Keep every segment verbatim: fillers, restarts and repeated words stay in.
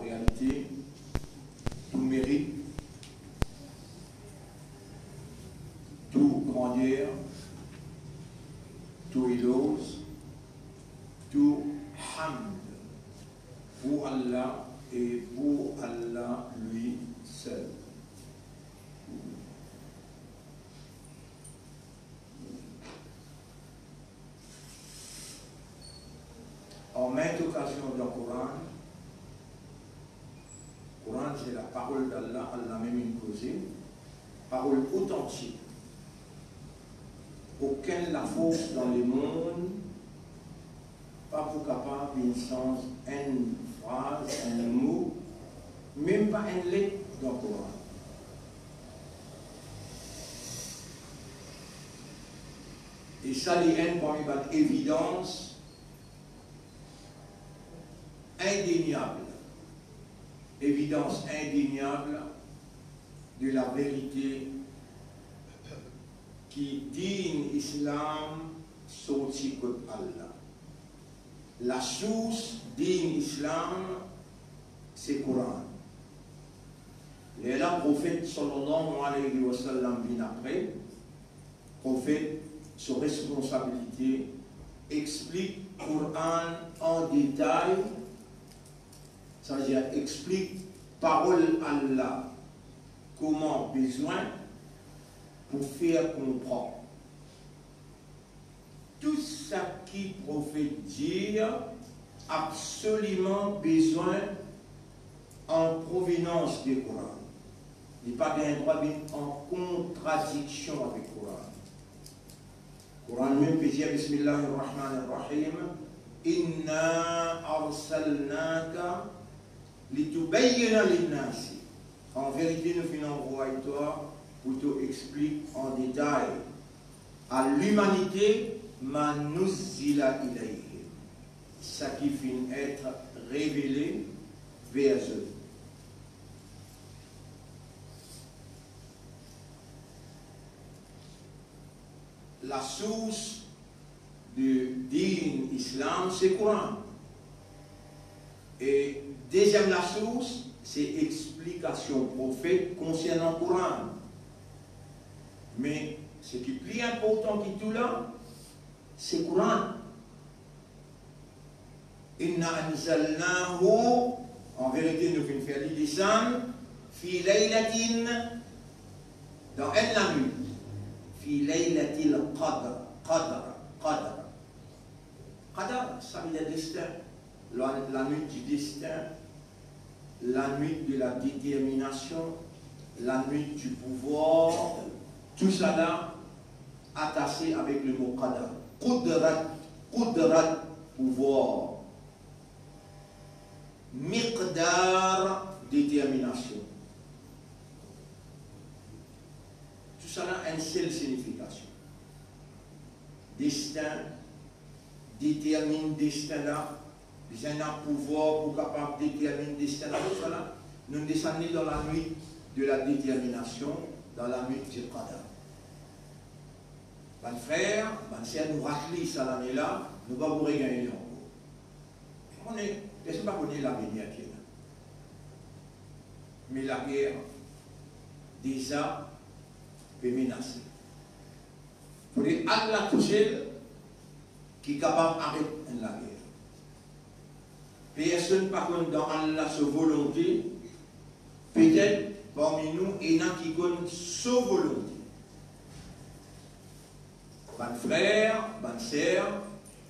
réalité, tout mérite, tout grandeur, tout éloge, tout hamd pour Allah et pour Allah lui seul. En maintes occasions dans le Coran, le Coran c'est la parole d'Allah, Allah même imposée, parole authentique. Aucun la force dans le monde, pas pour capable d'un sens, une phrase, un mot, même pas une lettre dans le Coran. Et ça, les haines parmi les évidences indéniable, évidence indéniable de la vérité qui dit l'islam sorti de Allah. La source dit l'islam, c'est le Coran. Et là, le prophète sallallahu alayhi wa sallam vient après, le prophète, sur responsabilité, explique le Coran en détail. Ça veut dire, explique parole Allah, comment besoin pour faire comprendre. Tout ce qui prophète dit, absolument besoin en provenance du Coran. Il n'y a pas d'un droit en contradiction avec le Coran. Le Coran même peut dire, Bismillahirrahmanirrahim, Inna arsalnaka litubayyina linnasi. En vérité, nous finissons envoyer toi pour te expliquer en détail à l'humanité manuzila ilayhim, ce qui finit être révélé vers eux. La source du din islam, c'est le Coran. Et deuxième la source, c'est explication prophète concernant le Coran. Mais ce qui est plus important que tout là, c'est le Coran. Inna anzalnahu, en vérité nous venons faire descendre, fi laylatin, dans une nuit, fi laylatil qadr, qadr, qadr. Qadr, ça veut dire destin. La, la nuit du destin, la nuit de la détermination, la nuit du pouvoir, tout ça là, attaché avec le mot qadar. Qudrat, qudrat, pouvoir. Miqdar, détermination. Tout ça là a une seule signification. Destin, détermine destin là. Ils ont un pouvoir pour capable de déterminer le destin. Nous descendons dans la nuit de la détermination, dans la nuit du Qadar. Mes frères, mes sœurs, nous raclons ça l'année-là, nous ne pouvons pas regagner encore. On est, est-ce pas qu'on est l'avenir qui est là? Mais la guerre, déjà, peut menacer. Pour les Allah toucher, qui est capable d'arrêter la guerre. Personne, par contre, dans Allah, sa volonté, peut-être parmi nous, il y en a qui connaissent sa volonté. Mon frère, bonne sœur,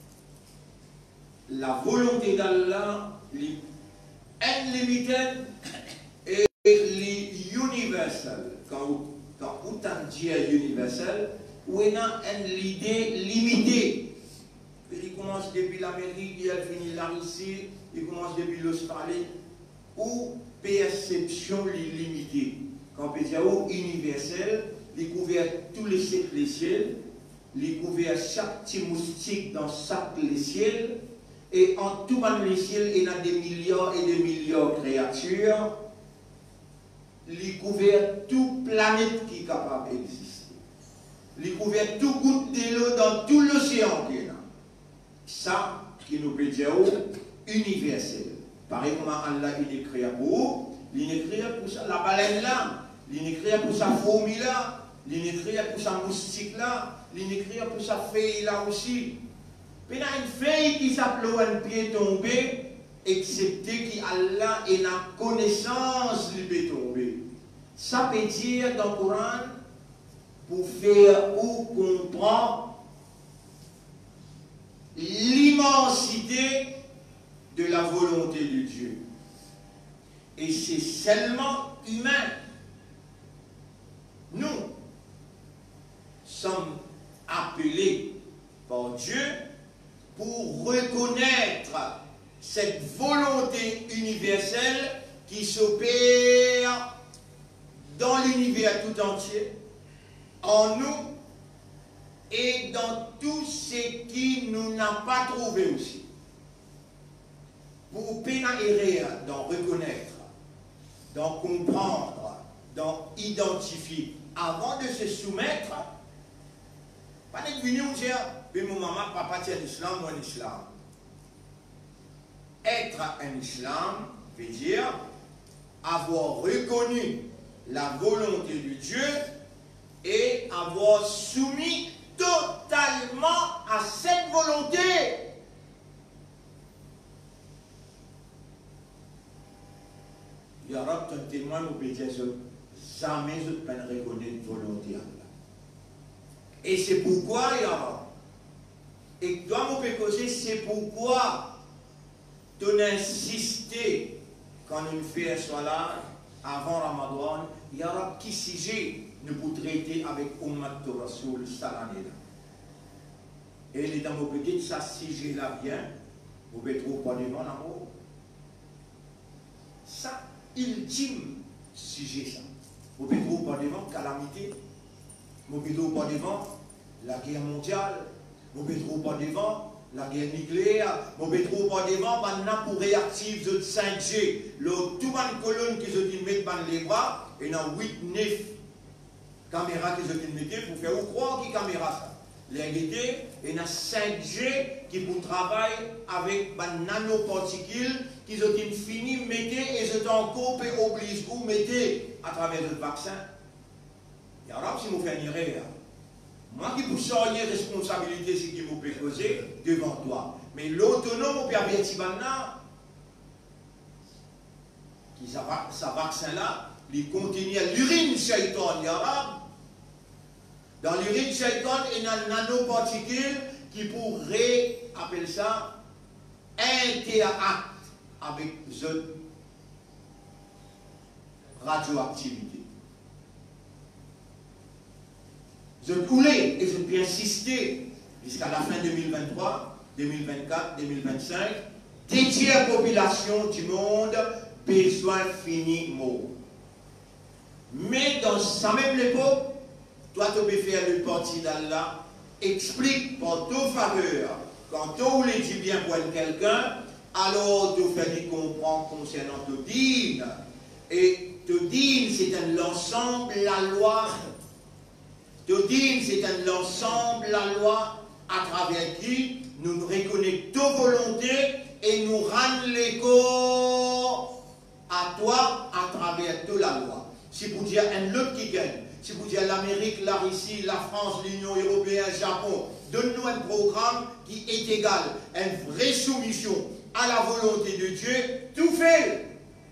la volonté d'Allah est illimitée et universelle. Quand on dit universelle, on a une idée limitée. Il commence depuis l'Amérique, il finit la Russie, il commence depuis l'Australie, où perception limitée. Quand on peut dire universel, il couvre tous les siècles les ciels, il couvre chaque petit moustique dans chaque les ciels, et en tout les ciels, il y a des milliards et des milliards de créatures, il couvre toute planète qui est capable d'exister. Il couvre tout goutte de l'eau dans tout l'océan qui est là. Ça, qui nous peut dire universel. Pareil comme Allah, il écrit pour il écrit pour ça, la baleine là, il écrit pour sa fourmi là, il écrit pour sa moustique là, il écrit pour sa feuille là aussi. Puis il y a une feuille qui s'appelle un pied tombé, excepté qu'Allah ait la connaissance du pied tombé. Ça peut dire dans le Coran, pour faire ou comprendre l'immensité de la volonté de Dieu. Et c'est seulement humain. Nous sommes appelés par Dieu pour reconnaître cette volonté universelle qui s'opère dans l'univers tout entier, en nous et dans tout ce qui nous n'a pas trouvé aussi. Pour pénétrer, d'en reconnaître, d'en comprendre, d'en identifier, avant de se soumettre, pas d'être venu ou dire, mais mon maman, papa, tiens l'islam, moi l'islam. Être un islam veut dire avoir reconnu la volonté de Dieu et avoir soumis totalement à cette volonté. Il y aura un témoin qui peut dire jamais je ne peux reconnaître la volonté d'Allah. Et c'est pourquoi il y aura. Et toi, mon pécosé, c'est pourquoi tu as insisté quand une fête soit là, avant Ramadan, il y aura qui sujet nous pour traiter avec Ummat Rasoul cette année-là. Et les dames, vous pouvez ça sujet-là vient, vous pouvez trouver pas devant l'amour. Ça, ultime sujet, ça. Vous pouvez trouver pas devant calamité, vous pouvez trouver pas devant la guerre mondiale, vous pouvez trouver pas devant la guerre nucléaire, vous pouvez trouver pas devant maintenant pour réactiver de cinq G, le tout une colonne qui se dit mettre dans les bras, et dans huit neuf caméras qui se dit mettre pour faire ou croire qui caméra ça. Les et dans cinq G qui pour travailler avec des nanoparticules qui ont fini mettez et se encore oblige ou mettez à travers le vaccin. Et alors si vous faites une erreur, moi qui vous sors une responsabilité c'est qui vous peut causer devant toi. Mais l'autonome peut avertir maintenant qui ça, ça vaccin là, il contient l'urine shaitan arabe. Dans l'urine shaitan, il y a une nanoparticule qui pourrait, appeler ça, interacte avec cette radioactivité. Je voulais et je peux insister jusqu'à la fin deux mille vingt-trois, deux mille vingt-quatre, deux mille vingt-cinq, des tiers population du monde besoin fini mot. Mais dans sa même époque, toi, tu peux faire le parti d'Allah, explique pour ton faveur, quand tu voulais dire bien pour quelqu'un, alors tu fais comprendre concernant ton dîne. Et ton dîne, c'est un ensemble, la loi. Ton dîne, c'est un ensemble, la loi, à travers qui nous nous reconnaissons ta volonté et nous rendons les corps à toi à travers toute la loi. C'est pour dire un autre qui gagne. Si vous dites l'Amérique, la Russie, la France, l'Union européenne, le Japon, donne-nous un programme qui est égal, une vraie soumission à la volonté de Dieu, tout fait.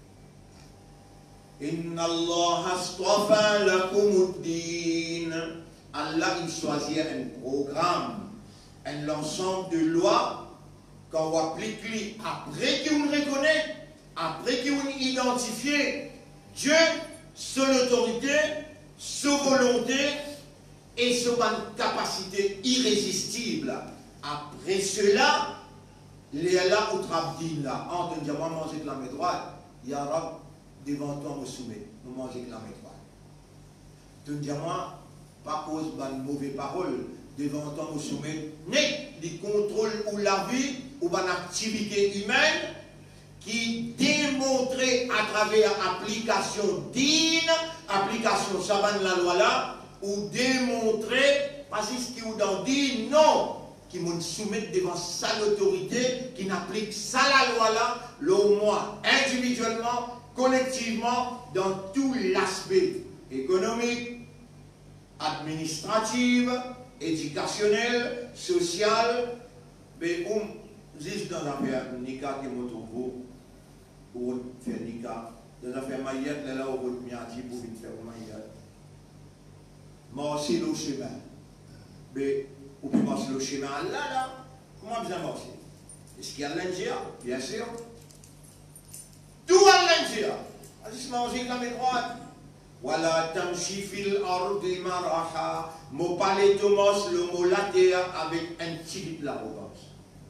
Inna Allah astafa lakumuddin. Allah, il choisit un programme, un ensemble de lois qu'on applique après qu'on reconnaît, après qu'on identifie Dieu, son autorité, sa volonté et sa capacité irrésistible. Après cela, les là au trabdin là, en te disant, moi manger de la main droite, il y aura devant toi me soumet, nous manger de la main droite. Tu me dis, moi, pas cause de mauvaise parole, devant toi me soumet, mais les contrôles ou la vie ou une activité humaine qui démontrait à travers application digne, application saban la loi là, ou démontrer, parce que ce qui est dans dit non, qui me soumettent devant sa autorité, qui n'applique ça la loi là, le moi, individuellement, collectivement, dans tout l'aspect économique, administratif, éducationnel, social, mais on dit dans l'affaire Nika qui est trouvé pour faire Nika, dans l'affaire Maillette, là où vous avez pour faire Maillette. Marcher le chemin. Mais vous pouvez marcher le chemin là, là. Comment vous avez marché? Est-ce qu'il y a l'India? Bien sûr. Tout à l'India. Allez, manger de la main droite. Voilà, tamshi fil ardi maraha. Mon palais Thomas, le mot la terre avec un petit bit de l'arrogance.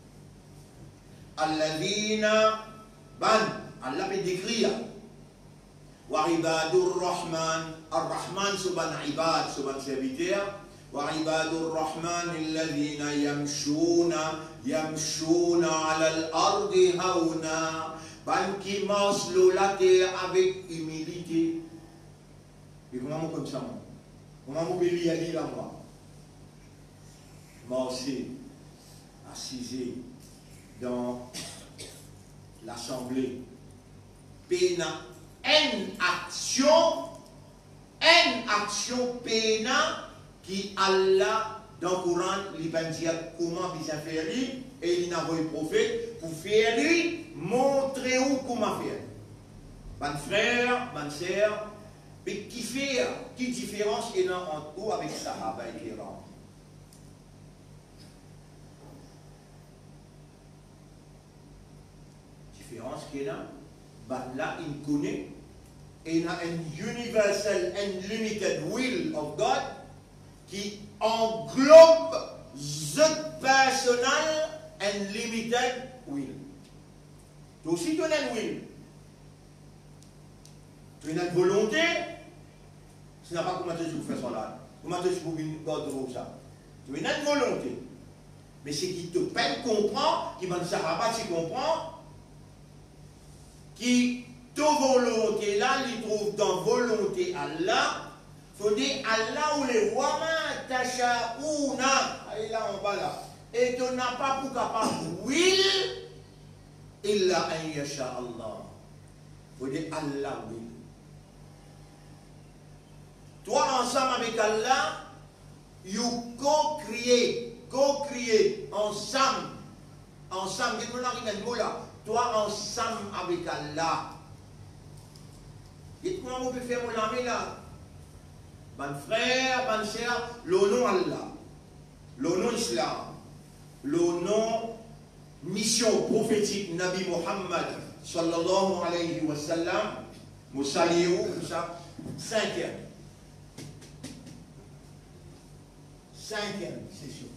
Alladina ban, Allah peut décrire. Wa ibadur rahman, ar-rahman suban ibad, suban serviteur. Wa ibadur rahman alladina yamshuna, yamshuna ala al-ardi hauna. Ban qui marche la terre avec humilité. Et comment on comme ça, moi? Comment on peut lire là, moi? Marcher, assisé dans l'assemblée. Péna, une action, une action péna qui Allah dans le Coran, il va dire comment bien faire lui, et il n'a pas eu prophète pour faire lui, montrer où comment faire. Mon frère, mon sœur, mais qui fait, qui différence est là entre vous avec Sahaba et Kiram? Différence qui est là, ben là il connaît, et il a un universal and limited will of God qui englobe the personal and limited will. Tu aussi tu as un will. Tu as une volonté. Ce n'est pas comment tu fais ça là. Comment tu fais une garde ça. Tu as une volonté. Mais ce qui te peine comprend, qui ne saura pas si comprend, qui ta volonté là, il trouve dans volonté Allah, il faut dire Allah ou les rois, tacha ou na, allez là en bas là. Et tu n'as pas pour capable, will, illa an yasha Allah. Il faut dire Allah will. Toi, ensemble avec Allah, you co-créer, co-créer, ensemble, ensemble, qu'est-ce qu'on arrive à ce mot-là? Toi, ensemble avec Allah. Et comment on peut faire mon ami là? Mon frère, mon sœur, le nom Allah, le nom Islam, le nom mission prophétique Nabi Muhammad, sallallahu alayhi wa sallam, Moussaliou, comme ça, cinquième. Cinquième session.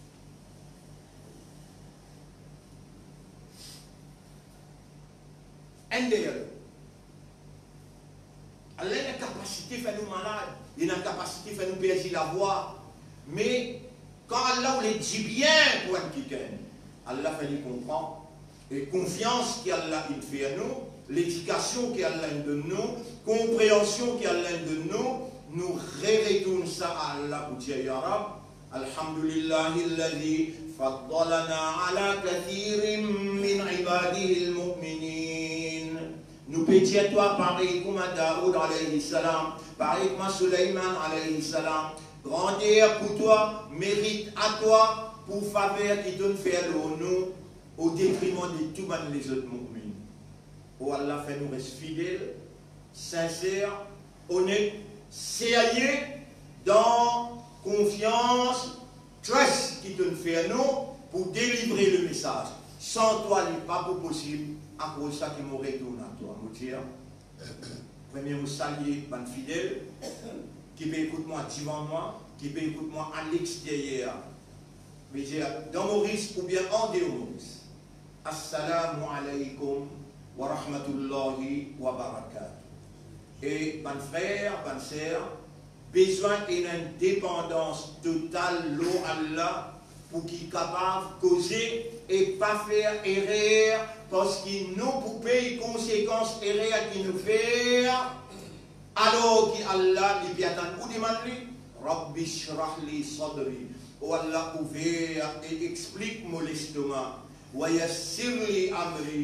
Un derrière l'autre. Allah a une capacité de faire nous malades, il a une capacité de faire nous perdre la voix. Mais quand Allah les dit bien pour un quelqu'un, Allah fait nous comprendre. Et confiance qu'Allah fait à nous, l'éducation qu'Allah donne nous, compréhension qu'Allah donne nous, nous retournons ça à Allah pour dire Ya Rab, Alhamdulillahi alladhi faddalana ala kathirin min ibadihi al-mu'minin. Nous pédions à toi, pareil comme à Daoud alayhi salam, pareil comme à Sulayman alayhi salam. Grandeur pour toi, mérite à toi, pour faveur qui donne faire nous, au détriment de tous les autres mu'mins. Oh Allah, fait nous rester fidèles, sincères, honnêtes, sérieux, dans confiance, trust qui donne faire nous, pour délivrer le message. Sans toi, il n'est pas possible. À cause de ça qui m'aurait donné à toi, nous dire. Premier, vous saluer, ban fidèle, qui peut écouter moi devant moi, qui peut écouter moi à l'extérieur. Mais dire, dans Maurice ou bien en dehors Maurice. Assalamu alaikum wa rahmatullahi wa barakatuh. Et, ban frère, ban sœur, besoin d'une indépendance totale, l'eau Allah, pour qu'il soit capable de causer et pas faire erreur, parce qu'il nous pour payer conséquences erreurs qu'il nous fait, alors qu'Allah lui attend ou demande-lui, Rabbi shrah li sadri, ou Allah ouvert et explique mon l'estomac, wa yassir li amri,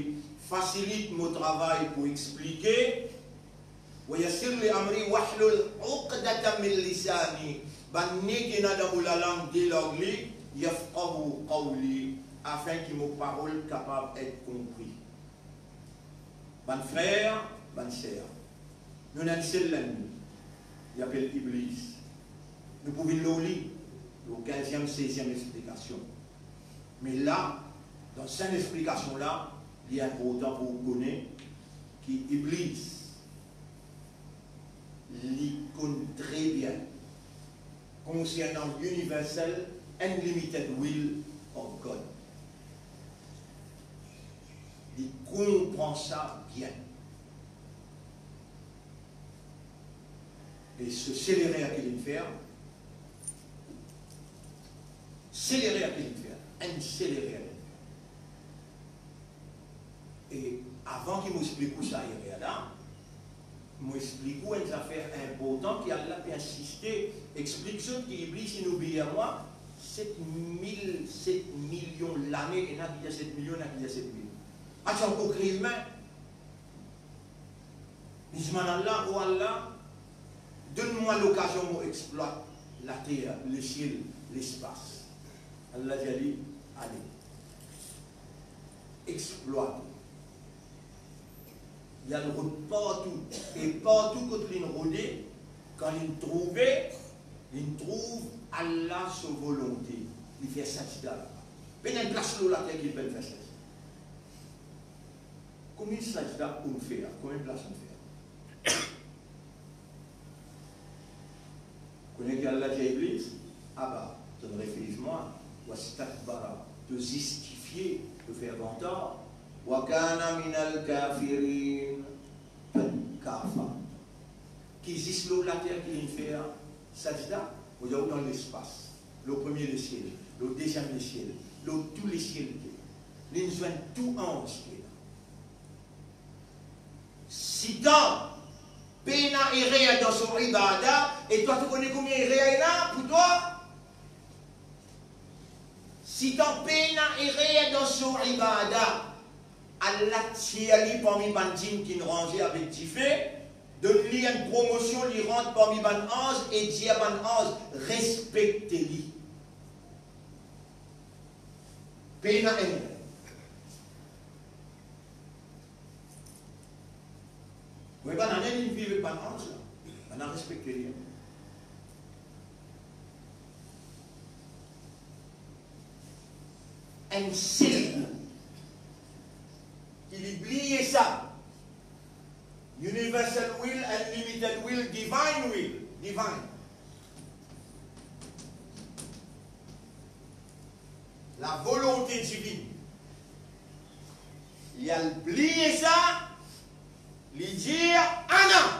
facilite mon travail pour expliquer. ويسر لي أمري واحلل عقدة من لساني بنيك نادا la langue de l'anglais يفقهوا قولي afin que mes paroles capables d'être comprises. Ban frère, ban sœur, nous avons un seul ennemi, il s'appelle Iblis. Nous pouvons le lire, le quinzième, seizième explication. Mais là, dans cette explication-là, il est important pour vous connaître qu'Iblis, il connaît très bien concernant l'universel unlimited will of God. Il comprend ça bien. Et ce scélérer à qu'il faire, scélérer à qu'il faire, un scélérer à qu'il faire. Et avant qu'il m'explique où ça irait là, m'explique où une affaire importante qui a là pu insister, explique ce qui Iblis il oublie à moi, sept mille, sept millions l'année, et n'a qui a sept millions, n'a qui a sept millions. Ah, tu as encore créé humain. Mais je m'en Allah, oh Allah, donne-moi l'occasion pour exploiter la terre, le ciel, l'espace. Allah a dit, allez, exploite. Il y a le route partout. Et partout quand il rôdait, quand il trouvait, il trouve Allah sa volonté. Il fait ça là. Mais il y a une place là la terre qui peut faire ça. Combien de sajda on fait? Combien de place on fait? Vous connaissez qu'Allah dit à Iblis? Ah bah, ça ne réfléchis moi. Wastakbara, de justifier, de faire venteur. Wakana minal kafirin kafa. Qui existe l'eau de la terre qui vient faire sajda? Vous avez dans l'espace. Le premier le ciel, le deuxième le ciel, le tous les ciels. Ils joignent tout en ciel. Si dans Pena et Réa dans son ibada, et toi tu connais combien Réa est là pour toi? Si dans Pena et Réa dans son ibada, Allah tiali parmi bandines qui nous rangeait avec Tifé, donne-lui une promotion, lui rentre parmi ban ange et dit à ban ange, respectez-lui. Pena et Réa. Vous voyez, on a une vie avec pas d'ange, on a respecté rien. Un signe, il oublie ça. Universal will, unlimited will, divine will, divine. La volonté divine. Il a oublié ça. Lui dire, Anna,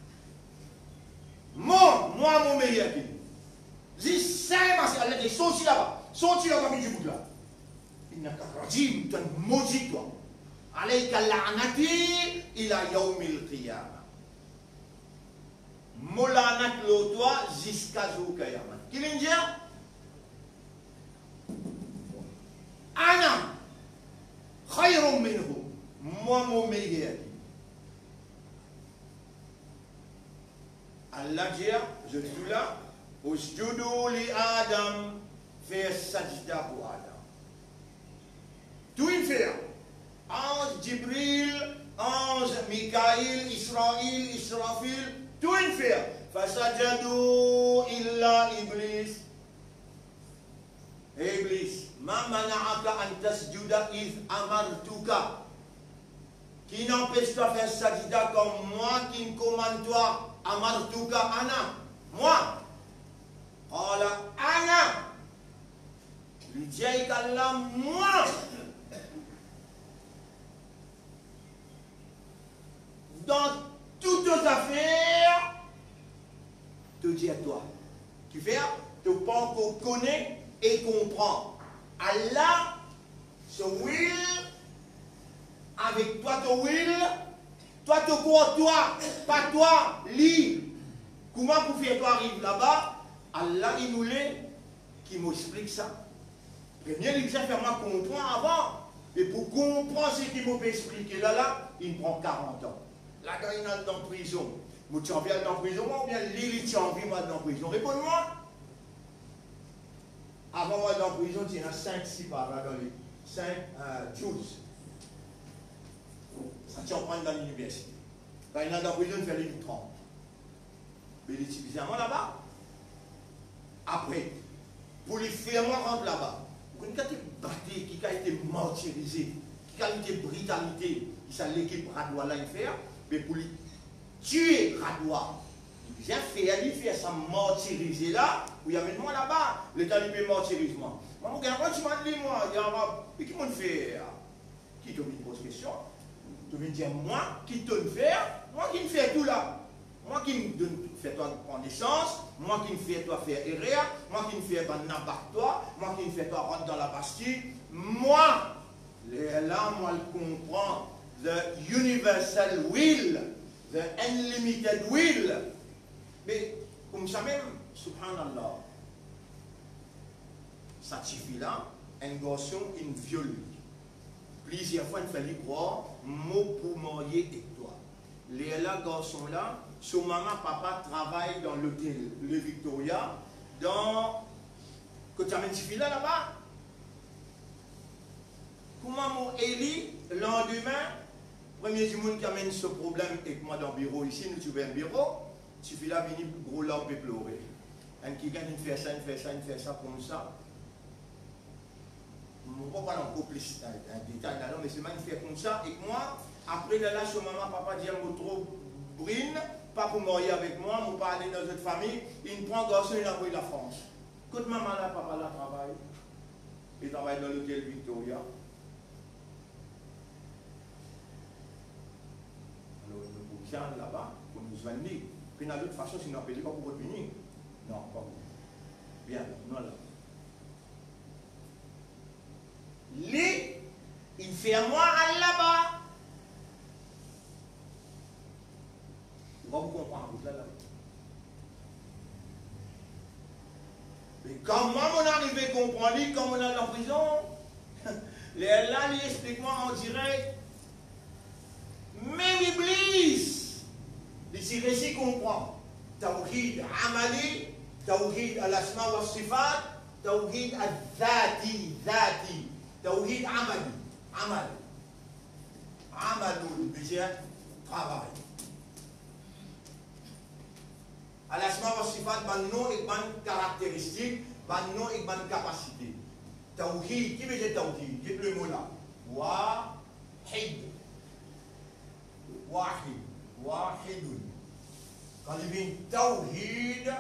moi, moi, mon meilleur. Dis, c'est parce qu'elle a dit, sorti là-bas, sorti là-bas, mais du bout là. Il n'a qu'à dire, tu es maudit, toi. Alayka la'nati ila yawmil qiyamah. Molanat lo toi jusqu'à jour qiyamah. Qui vient dire? Anna, khayrun minhu. Moi, mon meilleur. Allah dit, je suis là, Usjudu li Adam, faire sajda pour Adam. Tout il fait. Ange Jibril, ange Mikaïl, Israël, Israfil, tout il fait. Fasajadu illa Iblis. Iblis, ma mana'aka an tasjuda iz amartuka. Qui n'empêche toi de faire sajda comme moi qui me commande toi? Amartuka ana, moi. Ala ana. Lui dit qu'Allah, moi. Dans toutes tes affaires, te dis à toi. Tu fais, tu penses qu'on connaît et comprend. Allah, ce will, avec toi, ton will. Toi, tu crois, toi, pas toi, lis. Comment vous faites toi arriver là-bas? Allah, il nous l'est, qui m'explique ça. Premier, il dit, faire moi comprendre avant. Et pour comprendre ce qu'il m'a expliqué là, là, il me prend quarante ans. Là, quand il est dans prison, vous tu envies dans prison, ou bien Lili, tu envies moi dans prison. Réponds-moi. Avant moi dans prison, il y en a cinq, six par là dans les cinq, douze. Ça tient prendre dans l'université. Quand il est dans prison, il fait les trente. Mais il est suffisamment là-bas. Après, pour les faire moi rentrer là-bas, quand il a été battu, qui a été martyrisé, qui a été brutalité, qui s'est l'équipe Radois là, il fait, mais pour lui tuer Radois, il vient faire, il fait ça martyrisé là, où il y a moi là-bas, l'État lui fait martyrisement. Moi, je regarde, tu m'as dit, moi, il qui m'a fait, qui te pose question, tu veux dire, moi, qui te fait, moi qui me fais tout là. Moi qui me fais toi prendre naissance, moi qui me fais toi faire erreur, moi qui me fais toi n'importe toi, moi qui me fais toi rentrer dans la Bastille, moi, là, moi, je comprends, the universal will, the unlimited will. Mais, comme ça même, subhanallah, ça suffit là, un garçon, une viole. Plusieurs fois, il fallait croire, mot pour marier avec toi. Les là, garçons là, son maman, papa travaille dans l'hôtel Le Victoria, dans. Que tu amènes ce là là-bas. Comment mon Eli, le lendemain, premier du monde qui amène ce problème avec moi dans le bureau ici, nous trouvons un bureau, suffit là, venir gros là, on peut pleurer. Un qui gagne, il fait ça, il fait ça, il fait ça, comme ça. Je ne vais pas parler encore plus en détail, mais c'est mal, il fait comme ça. Et moi, après là, son maman, papa dit, je trop brune. Pas pour marier avec moi, je ne pas aller dans une famille, il me prend un garçon, il a envoyé la France. Quand maman là, papa là travaille, il travaille dans l'hôtel Victoria. Alors, nous bougeons là-bas, pour nous venir. Puis, de l'autre façon, si nous appelons pas pour votre venir. Non, pas pour. Bien, non là. Lui, il fait à moi aller là-bas. Vous comprendre là, là. Mais comment on arrive à comprendre, comme on est en prison, là, il explique-moi en direct. Même Iblis, ici, récit comprend. Tawhid Amali, Tawhid al-Asma wa Sifat, Tawhid al-Zati, Zati, Tawhid Amali, Amal. Amalul, c'est travail. Al-Asma wa Sifat, ban nom et ban caractéristique, ban nom et ban capacité. Tawhid, qui veut dire Tawhid? Dites le mot là. Wahid. Wahid. Wahidun. Quand il vient Tawhid,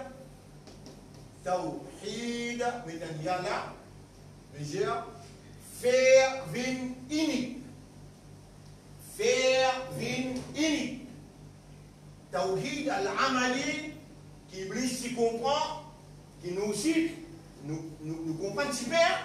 Tawhid, maintenant il y a là, veut dire faire vin unique. Faire vin unique. Tawhid al-Amali, qui Iblis s'y comprend, qui nous aussi, nous, nous, nous comprend super.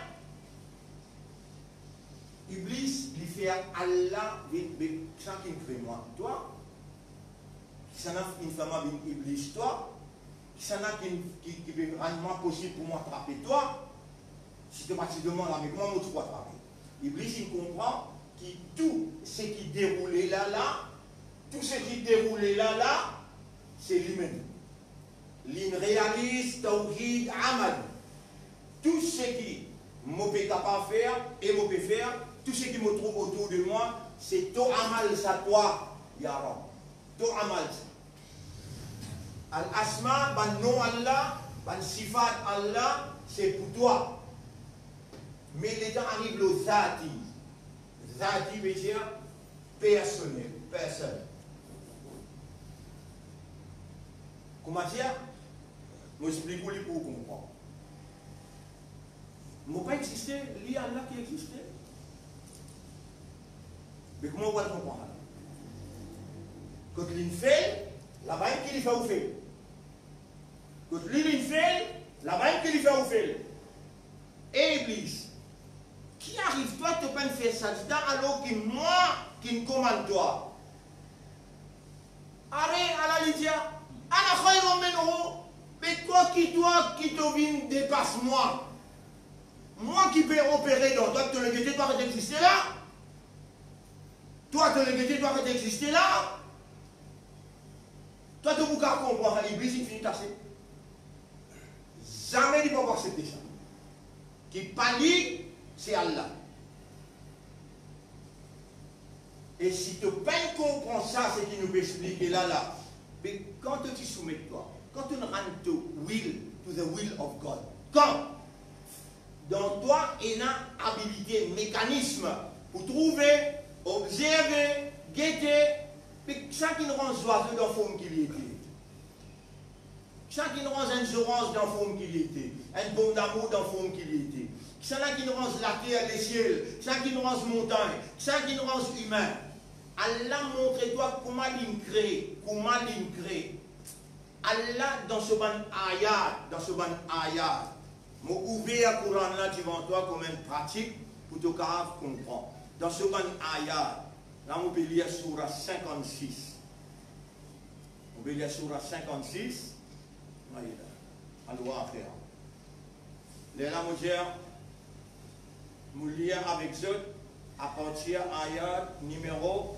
Iblis, lui fait Allah, ça qui me fait moi, toi, qui s'en a une femme avec Iblis, toi, qui s'en a qui, qui, qui veut rendre possible pour moi attraper toi, si tu es parti de moi avec moi, moi tu peux attraper. Iblis, il comprend que tout ce qui déroulait là, là, tout ce qui déroulait là, là, c'est lui-même. Il réalise Tawhid Amal. Tout ce qui me peut capable faire et me peut faire, tout ce qui me trouve autour de moi, c'est To Amal, ça toi, Yara. To Amal. Al-Asma, ban nom Allah, ban Sifat Allah, c'est pour toi. Mais les temps arrivent le Zati. Zati veut dire personnel, personne. Comment dire? Je explique pour vous comprendre. Je ne pas exister, il y a Allah qui existait. Mais comment on va le comprendre? Quand l'une fait, la bain qui lui fait ou fait. Quand l'une fait, la bain qui lui fait ou fait. Et Iblis, qui arrive toi de pas faire ça alors que moi qui me commande toi? Arrête à la Lydia. Mais toi qui toi qui te viens dépasse moi. Moi qui peux opérer dans toi, tu ne peux pas exister là. Toi, tu es toi qui existes là. Toi, tu ne peux pas comprendre l'Église, il finit tasser. Jamais il ne peut pas accepter ça. Qui parle, c'est Allah. Et si tu peines comprendre ça, c'est qu'il nous explique là, là. Mais quand tu soumets toi, quand tu rentres to will, to the will of God, quand dans toi, il y a une habilité, un mécanisme pour trouver, observer, guetter, mais ça qui nous rend oiseau dans la forme qu'il était. Ça qui nous rend une orange dans la forme qu'il était. Un bon d'amour dans la forme qu'il était. Ça qui nous rend la terre, les ciels. Ça qui nous rend montagne. Ça qui nous rend humain. Allah montre-toi comment il crée. Comment il crée. Allah dans ce ban ayat, dans ce ban ayat, m'a ouvert le Coran là devant toi comme une pratique pour te comprendre. Dans ce ban ayat, là on peut lire surah cinquante-six. On peut lire surah cinquante-six. Alors, à faire. Les là, mon cher, nous lire avec eux à partir ayat numéro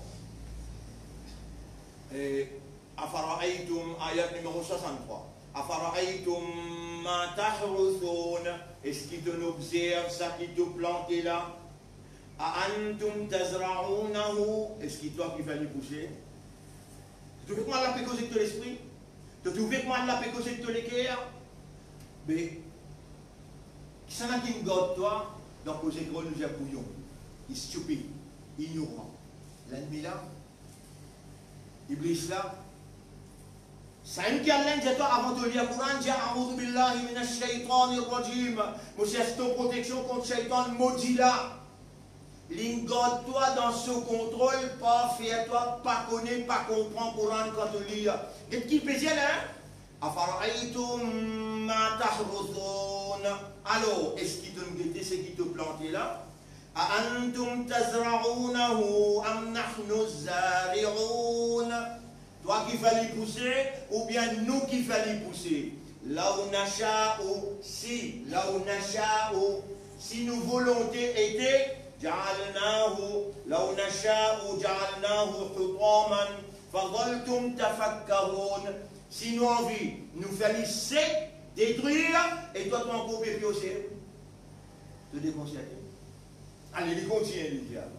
Afara'aytum, ayat numéro soixante-trois. Afara'aytum ma tahruthun, est-ce qu'il te observe ça qui te plante là? A'antum tazra'unahu, est-ce qu'il toi qui va les pousser? Tu veux que moi la pécose de l'esprit? Tu veux que moi la pécose de l'équerre? Mais, qui s'en a qui me garde toi, donc aux écoles nous appuyons. Il est stupide, ignorant. L'ennemi là, Iblis là, ça une qui a l'un de toi avant de lire le Coran, dit A'udhu billahi minash shaytanir rajim. Monsieur, c'est ton protection contre shaitan maudit là. L'ingode toi dans ce contrôle, pas faire toi, pas connaître, pas comprendre le Coran quand tu lis. Et qui peut dire là? Afara'aytum ma tahruthun. Alors, est-ce qu'il te guette, c'est qui te planté là? A'antum tazra'unahu am nahnu zari'un. Toi qui fallait pousser, ou bien nous qui fallait pousser. Là où nasha'u, si, là où nasha'u, si nos volontés étaient, ja'alnahu, là où nasha'u, ja'alnahu hutaman, fadhaltum tafakkarun. Si nous envie, nous fallait sec, détruire, et toi tu en coupes et aussi. Te déconcerter. Allez, il continue, les diables.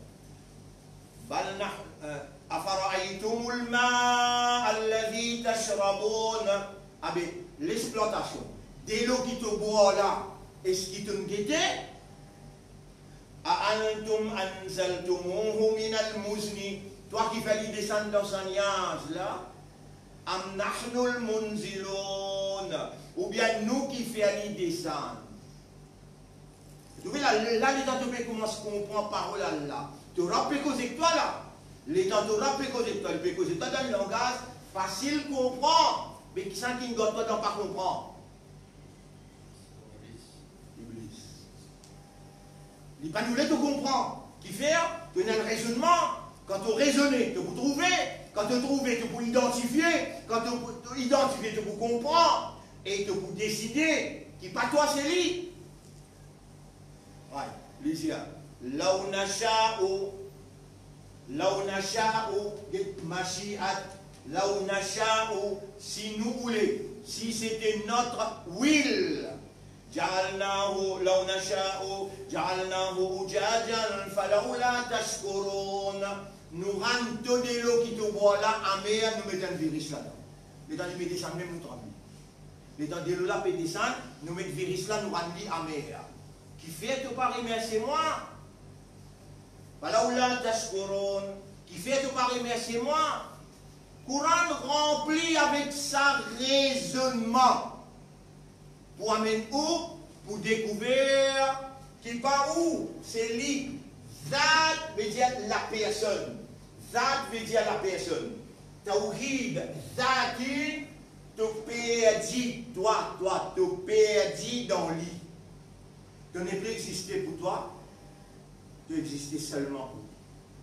Afara'aytumul ma'a alladhi tashrabun. Ah ben, l'exploitation. Dès l'eau qui te boit là, est-ce qui te guettait? A'antum anzaltumuhu minal muzni. Toi qui fallait descendre dans un nuage là, am nahnul munzilun. Ou bien nous qui fallait descendre. Tu vois là, là, les temps de commence à comprendre parole là. Tu rappelles que c'est toi là. Les temps de rappeler que c'est toi, le péché c'est toi dans le langage, facile à comprendre. Mais qui sont qui ne doit pas pas comprendre? Iblis. Il n'est pas nous laisser comprendre. Qui fait? Tu as un raisonnement. Quand tu raisonnes, tu peux trouver. Quand tu trouves, tu peux identifier. Quand tu identifies, tu peux comprendre. Et tu peux décider. Qui pas toi, c'est lui. Ouais, lisez. Là où nasha'u, là où nasha'u, mashi'at, là où nasha'u, si nous voulons, si c'était notre will, ja'alnahu, là où nasha'u, ja'alnahu ujajan, falawla tashkurun, nous rentrons de l'eau qui te boit là, en mer, nous mettons un virus là-dedans. Les temps de descendre, même nous tremblons. Les temps de l'eau là peut descendre, nous mettons le virus là, nous rentrons en mer. Qui fait que pas remercier moi, Falaoula tashkurun, qui fait que pas remercier moi, Coran rempli avec sa raisonnement, pour amener où, pour découvrir, qui part où, c'est lui. Zat veut dire la personne, Zat veut dire la personne. Tawhid, Zatin, te perdis, toi, toi, te perdis dans lui. Tu n'es plus existé pour toi, tu existais seulement pour toi.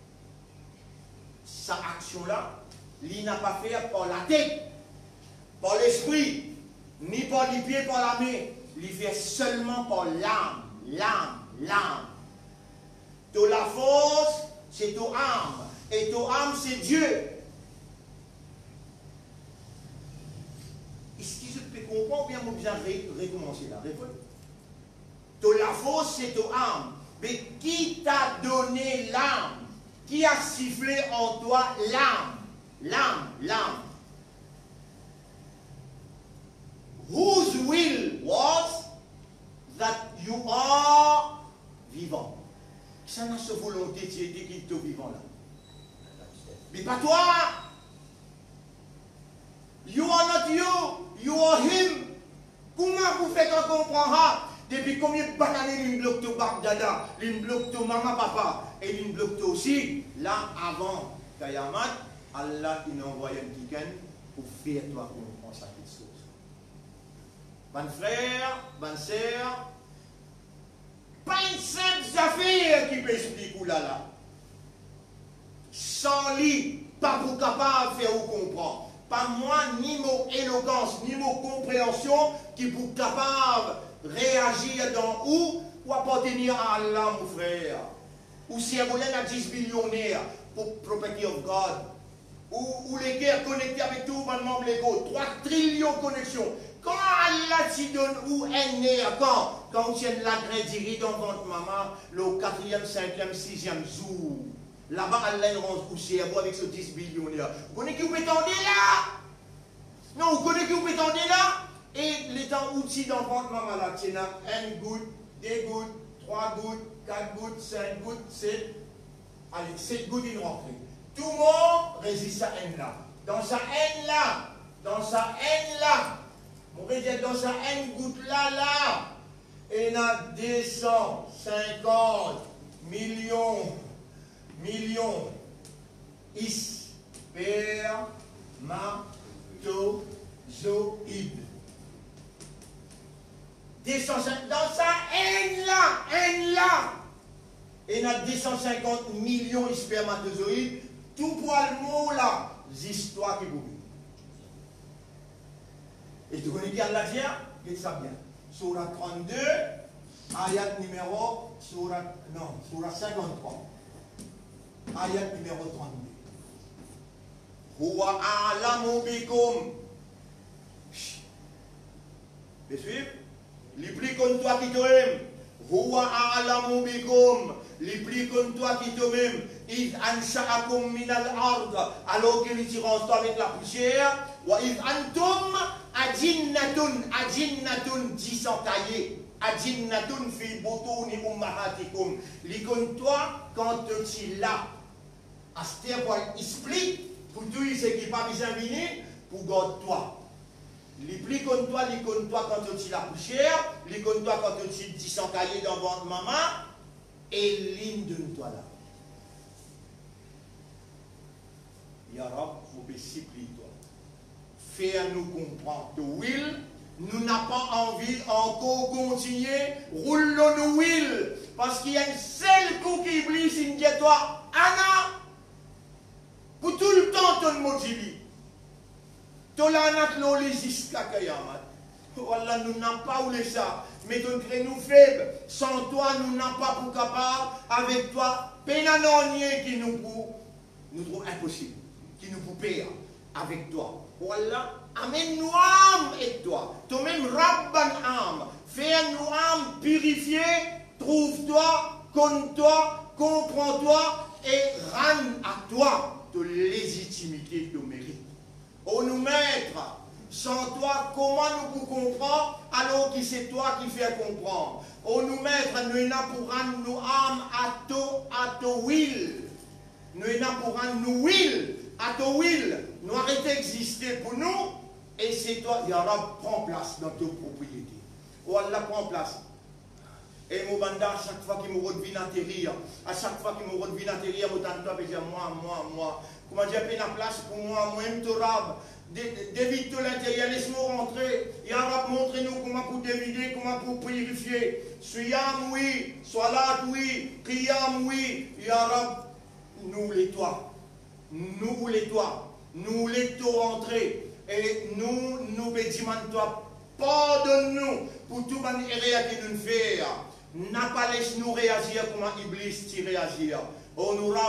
Sa action-là, il n'a pas fait par la tête, par l'esprit, ni par les pieds, par la main. Il fait seulement par l'âme, l'âme, l'âme. De la force, c'est ton âme. et ton âme, c'est Dieu. Est-ce que je peux comprendre ou bien je bien recommencer là? Ton lafo, c'est ton âme. Mais qui t'a donné l'âme? Qui a sifflé en toi l'âme? L'âme, l'âme. Whose will was that you are vivant? Ça n'a sa volonté de dire qu'il est vivant là. Mais pas toi. You are not you. You are him. Comment vous faites qu'on comprend? Depuis combien de batailles l'une bloque to Bagdada, l'une bloque to maman papa, et l'une bloque to aussi, là avant Kayamat, Allah il a envoyé un ticket pour faire toi comprendre ça quelque chose. Bon frère, bonne sœur, pas une simple affaire qui peut expliquer là là. Sans lui, pas pour capable de faire ou comprendre. Pas moi, ni mon éloquence, ni mon compréhension qui pour capable de réagir dans où ou appartenir à Allah, mon frère. Ou si vous avez dix millionnaires pour property of God. Ou, ou les guerres connectées avec tout le monde légaux. trois trillions de connexions. Quand Allah t'y donne où est né, quand Quand vous tiens la graine dans votre maman, le quatrième, cinquième, sixième jour. Là-bas, Allah rend poussière avec ce dix millionnaires. Vous connaissez qui vous pétendez là? Non, vous connaissez qui vous pétendez là? Et les temps outils dans votre maman là, tiens, une goutte, deux gouttes, trois gouttes, quatre gouttes, cinq gouttes, sept. Allez, sept gouttes, une rentrée. Tout le monde résiste à haine là. Dans sa haine là, dans sa haine là, on va dire dans sa haine goutte là, là, et il y a deux cent cinquante millions. Millions is spermatozoïdes. Dans sa haine là, haine là, et il y a deux cent cinquante millions de spermatozoïdes, tout pour le mot là, l'histoire qui vous dit. Et tu connais qui Allah dit? Et ça bien. Surat trente-deux, ayat numéro, surat, non, surat cinquante-trois. Ayat numéro trente-deux. Huwa a'lamu bikum. Vous suivez? Les plus comme toi qui t'aime. Huwa a'lamu bikum. Les plus comme toi qui t'aime. Id ansha'akum min al-ard. Alors qu'il tire en toi avec la poussière. Wa id antum ajinnatun. Ajinnatun dit sans tailler. Ajinnatun fi butuni ummahatikum. Les comme toi quand tu es là. Aster pour explique pour tout ce qui n'est pas besoin de venir pour garder toi. Les plus comme toi, les comme toi quand tu es la poussière, les comme toi quand tu es dix cents cahiers dans votre maman, et ligne de toi là. Ya Rab, vous pouvez supplie toi. Fais-nous comprendre. The will, nous n'avons pas envie encore continuer, roulons nous will, parce qu'il y a un seul coup qui oublie, c'est une toi, Anna. Pour tout le temps, ton motivi. Ton lanat l'on les jusqu'à Kayamat. Voilà, nous n'avons pas oublié ça. Mais ton crée nous faible. Sans toi, nous n'avons pas pour capable. Avec toi, pénanonier qui nous pour, nous trouve impossible. Qui nous pour payer avec toi. Voilà, amène-nous âme avec toi. Toi-même, Rabban âme. Fais-nous âme purifiée. Trouve-toi, connais-toi, comprends-toi et rends à toi de légitimité de mérite. Oh nous maître, sans toi, comment nous pouvons comprendre alors que c'est toi qui fais comprendre. Oh nous maître, nous n'avons pour rendre nos âmes à ton à ton will. Nous n'avons pour rendre nos will à ton will. Nous arrêter d'exister pour nous et c'est toi, il y aura prend place dans tes propriétés. Oh Allah prend place. Et mon banda, à chaque fois qu'il me revient à terrir, à chaque fois qu'il me revient à terrir, je me dis moi, moi, moi. Comment dire, il y a place pour moi, moi, je me rab. Dévide tout l'intérieur, laisse-nous rentrer. Ya Rab, montrez-nous comment pour dévider, comment pour purifier. Suyam, oui. Salat, oui. Qiyam, oui. Ya Rab, nous les toi. Nous les toi. Nous les toi rentrer. Et nous, nous bédimons toi. Pardonne-nous pour tout le erreur que nous faisons. N'a pas laissé nous réagir comme Iblis t'y réagir. Oh nous Rab,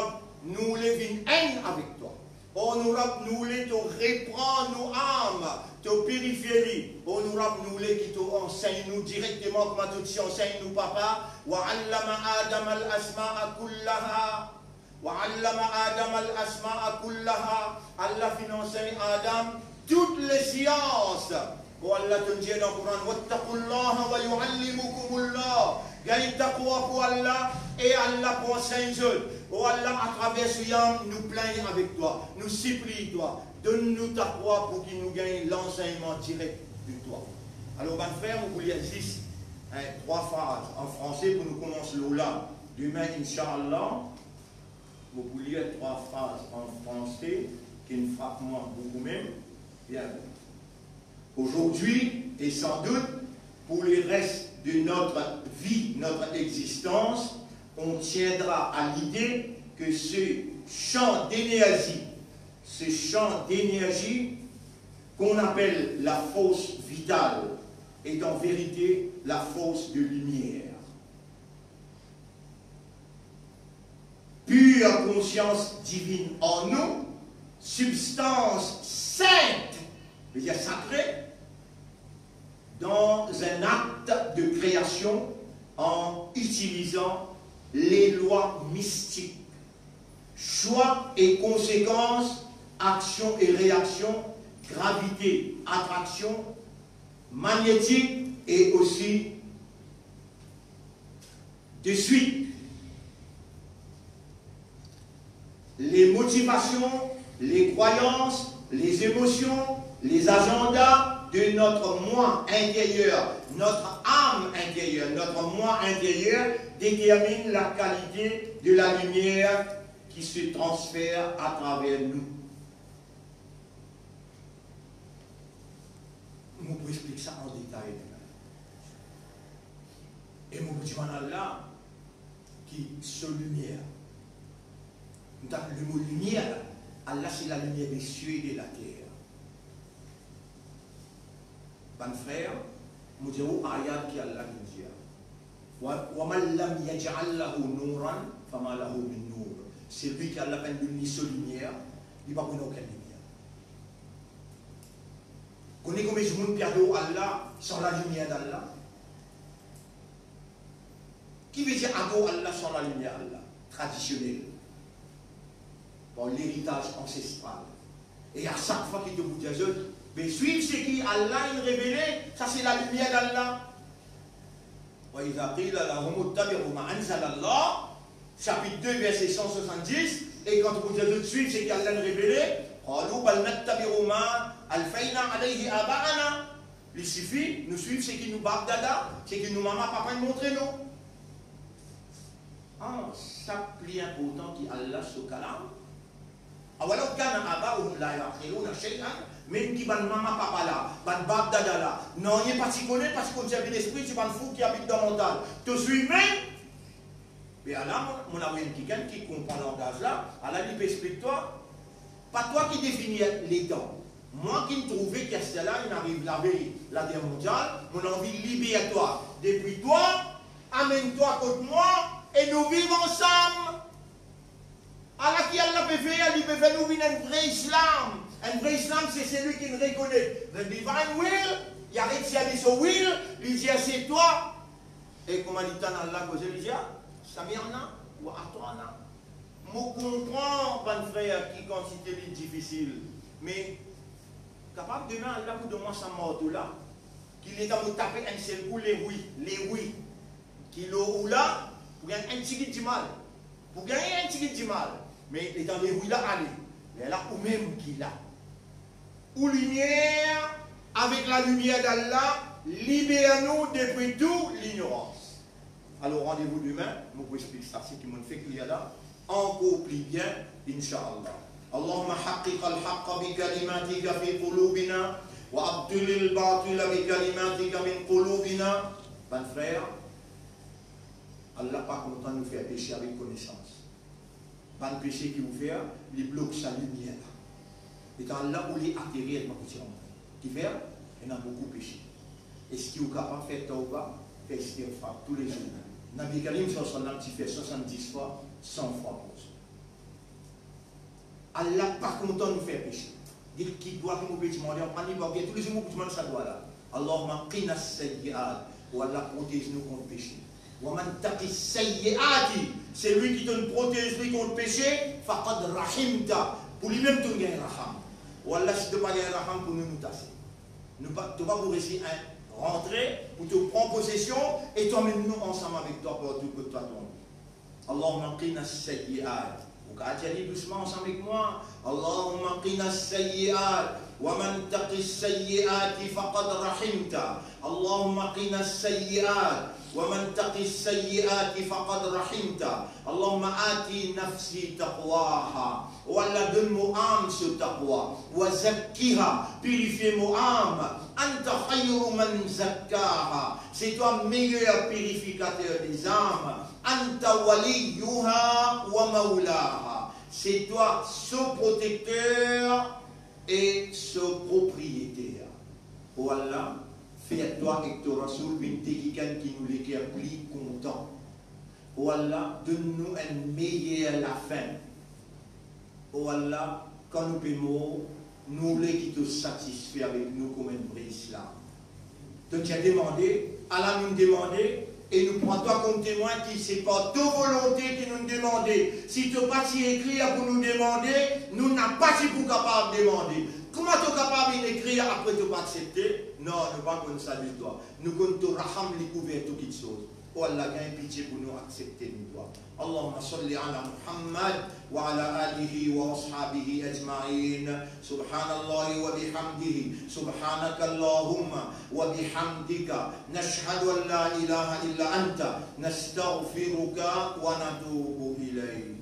nous lève une haine avec toi. Oh, nous nous voulons te reprendre nos âmes, te purifier. Oh, nous nous voulons qui te enseigne nous directement, comme tu enseignes nous, papa. Wa allama Adam al-asma'a kullaha. Wa allama Adam al-asma'a kullaha. Allah enseigne Adam toutes les sciences. Oh, Allah te dit dans le Coran, wattaqullaha wa yu'allimukumullah. Gagne taqwa pour Allah et Allah pour enseigner. Oh Allah, à travers ce yam, nous plaignons avec toi, nous supplions toi. Donne-nous ta foi pour qu'il nous gagne l'enseignement direct de toi. Alors, mon frère, vous vouliez juste hein, trois phrases en français pour nous commencer là. Demain, Inch'Allah, vous vouliez trois phrases en français qui nous frappent moi beaucoup même. Bien. Aujourd'hui, et sans doute, pour le reste de notre vie, notre existence, on tiendra à l'idée que ce champ d'énergie, ce champ d'énergie qu'on appelle la force vitale, est en vérité la force de lumière. Pure conscience divine en nous, substance sainte, c'est-à-dire sacrée, dans un acte de création en utilisant les lois mystiques. Choix et conséquences, action et réaction, gravité, attraction, magnétique et aussi de suite. Les motivations, les croyances, les émotions, les agendas de notre moi intérieur, notre âme intérieure, notre moi intérieur détermine la qualité de la lumière qui se transfère à travers nous. Je vous explique ça en détail. Et mon petit là, qui sur lumière. Le mot lumière, Allah c'est la lumière des cieux et de la terre. Ban frère, nous disons ayat qui Allah nous dit. وَمَنْ لَمْ يَجْعَلْ لَهُ نُورًا فَمَا لَهُ مِنْ نُورٍ. C'est lui qui a la peine de lui sur lumière, il ne va pas aucune lumière. Connaissez combien de monde perd Allah sans la lumière d'Allah? Qui veut dire ado Allah sans la lumière d'Allah? Traditionnel. Bon, l'héritage ancestral. Et à chaque fois qu'il te vous dit, mais suivre ce qui Allah il révélé, ça c'est la lumière d'Allah. Chapitre deux, verset cent soixante-dix, et quand vous dites de suivre ce qu'Allah a révélé, il suffit, nous suivons ce qui nous bat dada, ce qui nous maman, papa nous montre nous. Ah, ça plus important qu'Allah se calme. Alors, quand on a même qui ban maman papa là, ban bab dada là, non, il n'est pas si connu parce qu'on tient l'esprit, c'est pas un fou qui habite dans le mental. Tu suis même. Mais alors, mon ami quelqu'un qui comprend le langage là, alors il explique-toi, pas toi qui définis les temps. Moi qui me trouvais qu'à cela, il arrive la veille, la guerre mondiale, mon envie libératoire. Depuis toi, amène-toi contre moi et nous vivons ensemble. Alors qui Allah peut faire, il peut faire nous vivre un vrai islam. Un vrai islam, c'est celui qui nous reconnaît. The divine will, il y a réussi son will, il dit c'est toi. Et comment il dit Allah, il dit ça vient là ou à toi là. Je comprends, mon frère, qui considère difficile. Mais, capable demain, Allah pour de moi, ça mort là. Qu'il est dans me taper un seul coup, les oui, les oui. Qu'il ou là, pour gagner un petit du mal. Pour gagner un petit du mal. Mais il est dans les oui là, allez. Mais là, ou même qu'il a. Ou lumière, avec la lumière d'Allah, libère-nous depuis toute l'ignorance. Alors rendez-vous demain, je vous explique ça, c'est qui m'ont fait qu'il y a là, encore plus bien, Inch'Allah. Allahumma haqqiq al-haqqa bi kalimatika fi qulubina, wa abdul al-batila bi kalimatika min qulubina. Ben frère, Allah pas content de nous faire pécher avec connaissance. Ben péché qui vous fait, il bloque sa lumière. Et quand là où il est atterri, il m'a dit, qui fait, il a beaucoup péché. Et ce qui est capable de faire tauba, fait istighfar tous les jours. Nabi Karim sallallahu alayhi wa sallam, tu fais soixante-dix fois, cent fois pour ça. Allah pas content de nous faire pécher. Dites qui doit nous pécher, on prend les barrières, tous les jours que tu manges ça doit là. Allahumma qina as-sayyi'at, ou Allah protège-nous contre le péché. Wa man taqi as-sayyi'ati, c'est lui qui te protège lui contre le péché, faqad rahimta, pour lui-même tu gagnes raham. Ou Allah si tu pas gagner raham pour nous nous tasser. Nous pas tu vas vous réussir à rentrer pour te prendre possession et t'emmènes nous ensemble avec toi pour tout que toi tombe. Allahumma qina as-sayyi'at. Vous allez doucement ensemble avec moi. Allahumma qina as-sayyi'at. ومن تق السيئات فقد رحمت اللهم قنا السيئات ومن تق السيئات فقد رحمت اللهم آتي نفسي تقواها ولا donne-moi âme ce taqwa وزكها purifie mon âme أنت خير من زكاها c'est toi meilleur purificateur des âmes أنت وليها ومولاها c'est toi son protecteur et ce propriétaire. Oh Allah, fais-toi avec ton Rasoul une quelqu'un qui nous l'éclaire plus content. Oh Allah, donne-nous une meilleure la fin. Oh Allah, quand nous payons, nous voulons qui te satisfait avec nous comme un vrai islam. Donc tu as demandé, Allah nous demandé, et nous prends toi comme témoin qui c'est pas ta volonté qui nous demande. Si tu n'as pas si écrit pour nous demander, nous n'avons pas si pour capable de demander. Comment tu es capable d'écrire après tu pas accepter? Non, nous ne pas comme ça du toi. Nous comptons raham les couverts toutes les choses. Oh Allah, gagne pitié pour nous accepter nous toi. Allahumma salli ala Muhammad wa ala alihi wa ashabihi ajma'in. Subhanallah wa bihamdihi. Subhanaka Allahumma wa bihamdika. Nashhadu an la ilaha illa anta. Nastaghfiruka wa natubu ilayk.